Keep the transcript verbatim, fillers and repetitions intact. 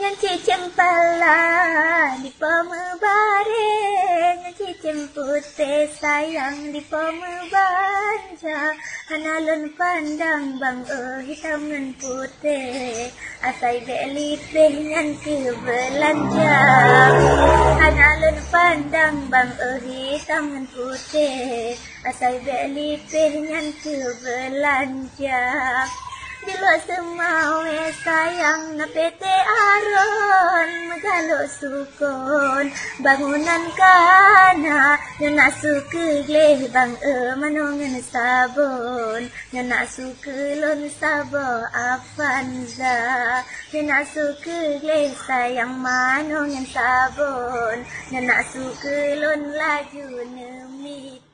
Yang cicim pala di pembaring, yang cicim putih sayang di pembanja. Analun pandang bang oh hitam dan putih, asai belipih yang ke belanja. Analun pandang bang oh hitam dan putih, asai belipih yang ke belanja. Di luar semawe sayang na pete aron, magalok sukon bangunan kana. Yang nak suka gleh bang e manongan sabon, yang nak suka lon sabo afanza. Yang nak suka gleh sayang manongan sabon, yang nak suka lon laju nemit